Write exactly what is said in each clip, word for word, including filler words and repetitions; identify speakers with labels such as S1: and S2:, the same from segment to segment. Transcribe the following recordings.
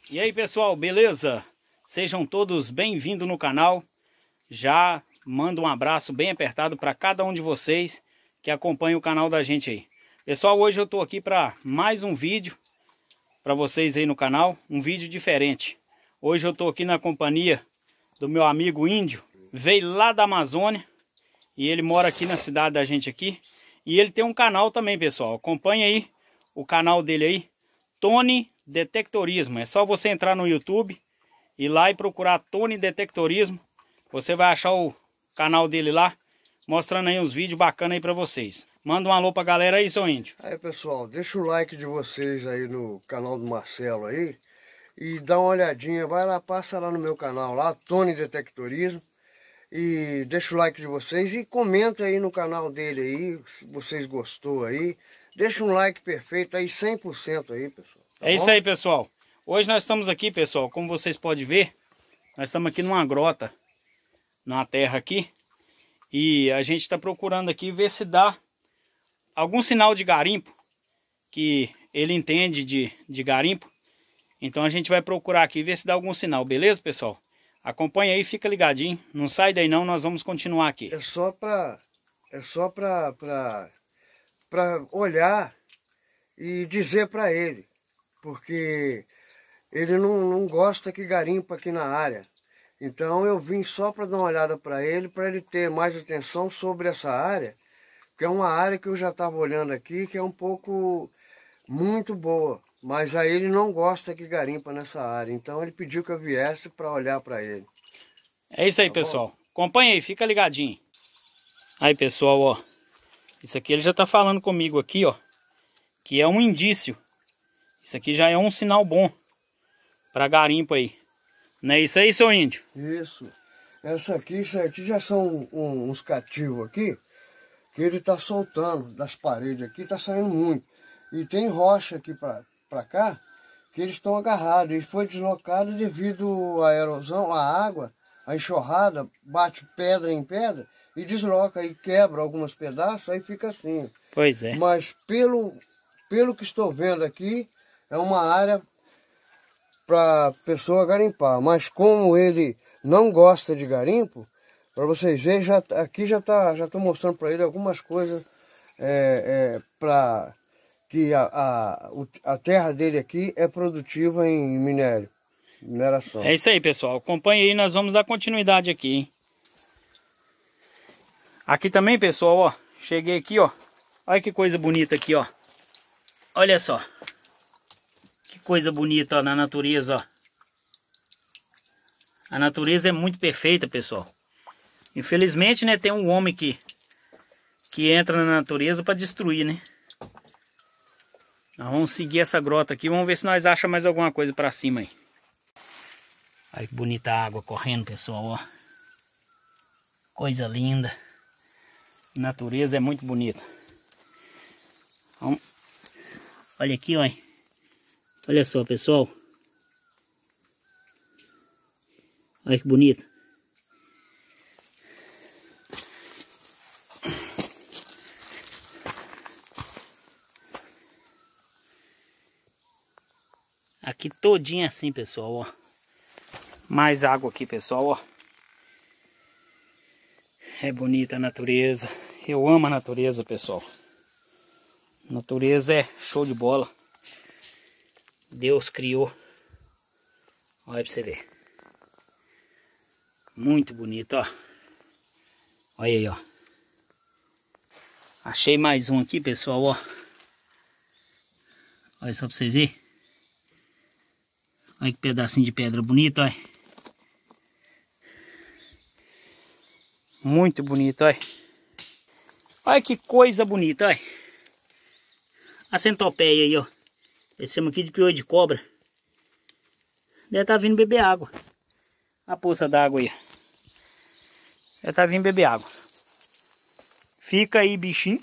S1: E aí pessoal, beleza? Sejam todos bem-vindos no canal. Já mando um abraço bem apertado para cada um de vocês que acompanha o canal da gente aí. Pessoal, hoje eu tô aqui para mais um vídeo para vocês aí no canal, um vídeo diferente. Hoje eu tô aqui na companhia do meu amigo Índio, veio lá da Amazônia e ele mora aqui na cidade da gente aqui. E ele tem um canal também, pessoal. Acompanha aí o canal dele aí, Tony Detectorismo. É só você entrar no YouTube e lá e procurar Tony Detectorismo. Você vai achar o canal dele lá, mostrando aí uns vídeos bacanas aí pra vocês. Manda um alô pra galera aí, seu Índio.
S2: Aí pessoal, deixa o like de vocês aí no canal do Marcelo aí. E dá uma olhadinha, vai lá, passa lá no meu canal lá, Tony Detectorismo. E deixa o like de vocês e comenta aí no canal dele aí, se vocês gostou aí. Deixa um like perfeito aí, cem por cento aí, pessoal. Tá
S1: é
S2: bom?
S1: isso aí, pessoal. Hoje nós estamos aqui, pessoal, como vocês podem ver, nós estamos aqui numa grota, numa terra aqui. E a gente está procurando aqui ver se dá algum sinal de garimpo, que ele entende de, de garimpo. Então a gente vai procurar aqui, ver se dá algum sinal, beleza, pessoal? Acompanha aí, fica ligadinho. Não sai daí não, nós vamos continuar aqui.
S2: É só pra, é só pra, pra, pra olhar e dizer pra ele. Porque ele não, não gosta que garimpa aqui na área. Então eu vim só para dar uma olhada para ele, para ele ter mais atenção sobre essa área. Que é uma área que eu já estava olhando aqui, que é um pouco muito boa. Mas aí ele não gosta que garimpa nessa área. Então ele pediu que eu viesse para olhar para ele.
S1: É isso aí,
S2: Tá
S1: pessoal.
S2: bom?
S1: Acompanha aí, fica ligadinho. Aí, pessoal, ó. Isso aqui ele já tá falando comigo aqui, ó. Que é um indício. Isso aqui já é um sinal bom para garimpo aí. Não é isso aí, seu Índio?
S2: Isso. Essa aqui, isso aqui já são um, uns cativos aqui, que ele tá soltando das paredes aqui, tá saindo muito. E tem rocha aqui pra, pra cá, que eles estão agarrados. Eles foram deslocados devido à erosão, à água, a enxurrada, bate pedra em pedra e desloca e quebra alguns pedaços, aí fica assim.
S1: Pois é.
S2: Mas pelo, pelo que estou vendo aqui, é uma área para pessoa garimpar. Mas como ele não gosta de garimpo, para vocês verem, já, aqui já tá, já estou mostrando para ele algumas coisas é, é, para que a, a, a terra dele aqui é produtiva em minério, mineração.
S1: É isso aí, pessoal. Acompanha aí, nós vamos dar continuidade aqui, hein? Aqui também, pessoal, ó. Cheguei aqui, ó. Olha que coisa bonita aqui, ó. Olha só. Que coisa bonita, ó, na natureza, ó. A natureza é muito perfeita, pessoal. Infelizmente, né, tem um homem que que entra na natureza para destruir, né? Nós vamos seguir essa grota aqui, vamos ver se nós achamos mais alguma coisa para cima aí. Olha que bonita a água correndo, pessoal, ó. Coisa linda. A natureza é muito bonita. Vamos. Olha aqui, ó. Olha só, pessoal. Olha que bonito. Aqui todinho assim, pessoal, ó. Mais água aqui, pessoal, ó. É bonita a natureza. Eu amo a natureza, pessoal. A natureza é show de bola. Deus criou. Olha pra você ver. Muito bonito, ó. Olha aí, ó. Achei mais um aqui, pessoal, ó. Olha só pra você ver. Olha que pedacinho de pedra bonito, olha. Muito bonito, olha. Olha que coisa bonita, olha. A centopeia aí, ó. Esse chama aqui de piolho de cobra. Deve estar vindo beber água. A poça d'água aí. Deve estar vindo beber água. Fica aí, bichinho.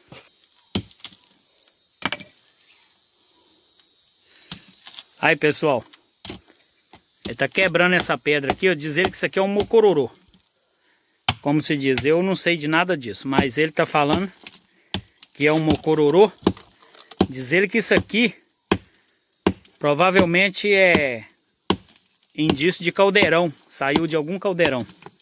S1: Aí, pessoal. Ele tá quebrando essa pedra aqui, ó. Diz ele que isso aqui é um mocororô. Como se diz, eu não sei de nada disso, mas ele tá falando que é um mocororô. Diz ele que isso aqui Provavelmente é indício de caldeirão. Saiu de algum caldeirão.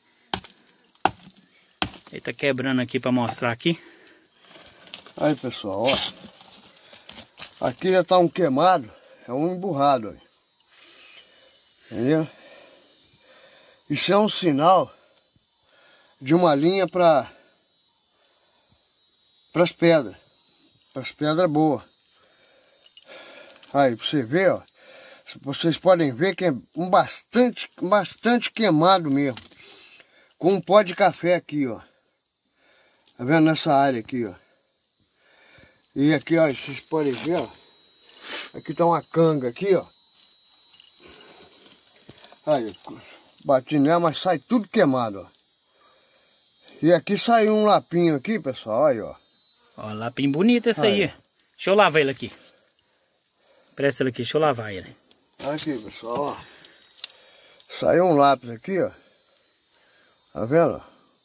S1: Ele tá quebrando aqui para mostrar aqui.
S2: Aí, pessoal, ó. Aqui já tá um queimado. É um emburrado, ó. Entendeu? Isso é um sinal de uma linha para as pedras. Para as pedras boas. Aí, para você ver, ó. Vocês podem ver que é um bastante, bastante queimado mesmo. Com um pó de café aqui, ó. Tá vendo nessa área aqui, ó. E aqui, ó, vocês podem ver, ó. Aqui tá uma canga aqui, ó. Aí, bati nela, mas sai tudo queimado, ó. E aqui saiu um lapinho aqui, pessoal, aí, ó.
S1: Ó, lapinho bonito esse aí. aí. Deixa eu lavar ele aqui. Presta ele aqui, deixa eu lavar ele.
S2: Aqui, pessoal, ó. Saiu um lápis aqui, ó. Tá vendo?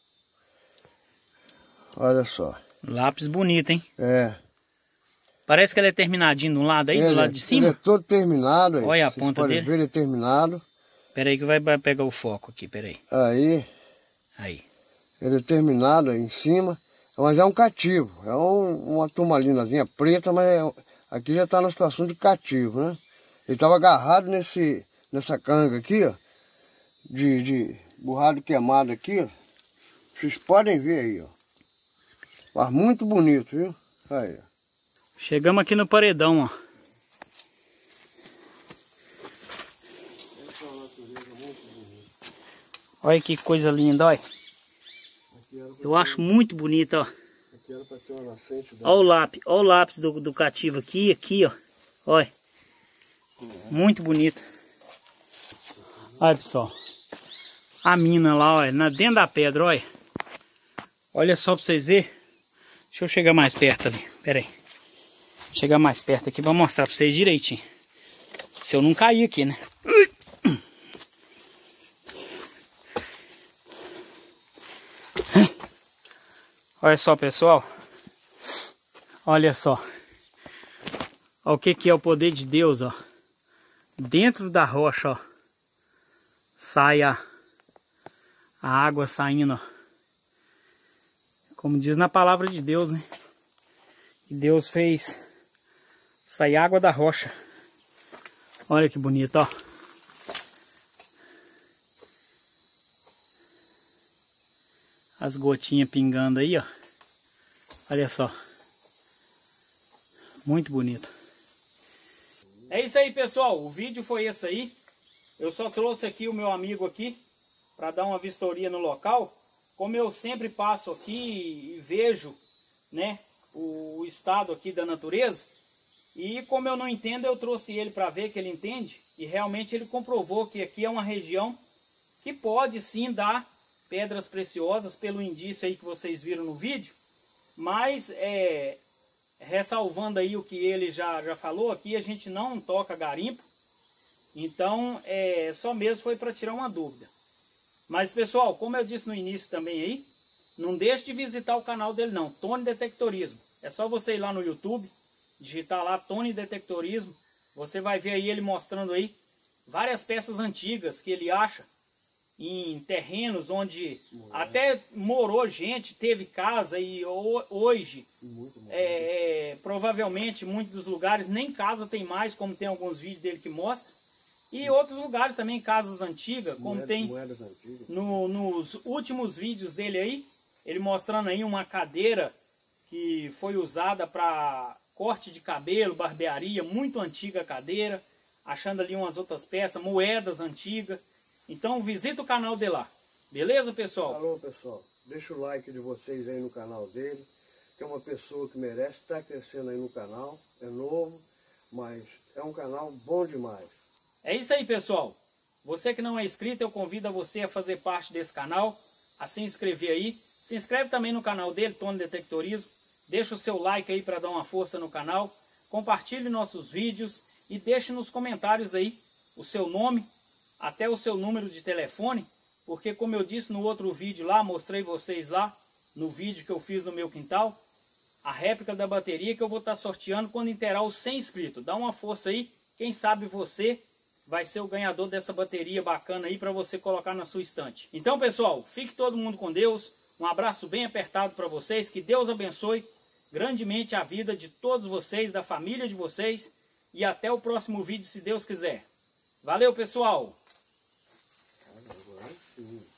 S2: Olha só.
S1: Lápis bonito, hein?
S2: É.
S1: Parece que ele é terminadinho do lado aí,
S2: ele,
S1: do lado de cima.
S2: Ele é todo terminado aí.
S1: Olha a Vocês ponta dele.
S2: Ver ele é terminado.
S1: Pera aí que vai pegar o foco aqui, pera aí.
S2: Aí.
S1: Aí.
S2: Ele é terminado aí em cima. Mas é um cativo. É um, uma turmalinazinha preta, mas é, aqui já tá na situação de cativo, né? Ele tava agarrado nesse, nessa canga aqui, ó. De, de burrado queimado aqui, ó. Vocês podem ver aí, ó. Mas muito bonito, viu? Aí, ó.
S1: Chegamos aqui no paredão, ó. Olha que coisa linda, olha. Eu acho muito bonito, ó. Olha o lápis, olha o lápis do, do cativo aqui, aqui, ó. Olha. Muito bonito. Olha, pessoal. A mina lá, olha, na, dentro da pedra, olha. Olha só pra vocês verem. Deixa eu chegar mais perto ali, pera aí. Chegar mais perto aqui pra mostrar pra vocês direitinho. Se eu não cair aqui, né? Olha só, pessoal. Olha só. Olha o que que é o poder de Deus, ó. Dentro da rocha, ó. Sai a, a água saindo, ó. Como diz na palavra de Deus, né? Que Deus fez sair água da rocha. Olha que bonito, ó. As gotinhas pingando aí, ó. Olha só. Muito bonito. É isso aí, pessoal. O vídeo foi esse aí. Eu só trouxe aqui o meu amigo aqui para dar uma vistoria no local. Como eu sempre passo aqui e vejo, né, o estado aqui da natureza. E como eu não entendo, eu trouxe ele para ver que ele entende. E realmente ele comprovou que aqui é uma região que pode sim dar pedras preciosas, pelo indício aí que vocês viram no vídeo. Mas, é, ressalvando aí o que ele já, já falou, aqui a gente não toca garimpo. Então, é, só mesmo foi para tirar uma dúvida. Mas, pessoal, como eu disse no início também aí, não deixe de visitar o canal dele não, Tony Detectorismo. É só você ir lá no YouTube, digitar lá Tony Detectorismo. Você vai ver aí ele mostrando aí várias peças antigas que ele acha em terrenos onde até morou gente, teve casa, e hoje é, é, provavelmente muitos dos lugares nem casa tem mais, como tem alguns vídeos dele que mostram. E outros lugares também, casas antigas, como Moeda, tem no, nos últimos vídeos dele aí, ele mostrando aí uma cadeira que foi usada para corte de cabelo, barbearia, muito antiga a cadeira, achando ali umas outras peças, moedas antigas. Então visita o canal dele lá, beleza, pessoal?
S2: Alô, pessoal, deixa o like de vocês aí no canal dele, que é uma pessoa que merece estar crescendo aí no canal, é novo, mas é um canal bom demais.
S1: É isso aí, pessoal. Você que não é inscrito, eu convido a você a fazer parte desse canal, a se inscrever aí. Se inscreve também no canal dele, Tony Detectorismo. Deixa o seu like aí para dar uma força no canal. Compartilhe nossos vídeos e deixe nos comentários aí o seu nome, até o seu número de telefone. Porque como eu disse no outro vídeo lá, mostrei vocês lá, no vídeo que eu fiz no meu quintal, a réplica da bateria que eu vou estar sorteando quando inteirar os cem inscritos. Dá uma força aí, quem sabe você vai ser o ganhador dessa bateria bacana aí para você colocar na sua estante. Então, pessoal, fique todo mundo com Deus. Um abraço bem apertado para vocês. Que Deus abençoe grandemente a vida de todos vocês, da família de vocês. E até o próximo vídeo, se Deus quiser. Valeu, pessoal!
S2: Agora sim.